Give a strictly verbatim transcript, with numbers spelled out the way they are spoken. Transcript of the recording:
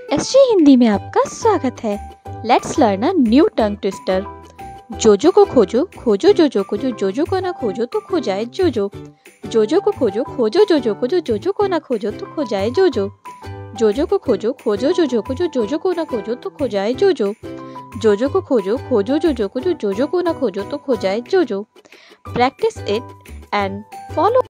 SG Hindi में आपका स्वागत है। Let's learn a new tongue twister. जोजो को खोजो, खोजो जोजो को, जो जोजो को ना खोजो तो खो जाए जोजो। जोजो को खोजो, खोजो जोजो को, जो जोजो को ना खोजो तो खो जाए जोजो। जोजो को खोजो, खोजो जोजो को, जो जोजो को ना खोजो तो खो जाए जोजो। जोजो को खोजो, खोजो जोजो को, जो जोजो को ना खोजो तो खो जाए जोजो। Practice it and follow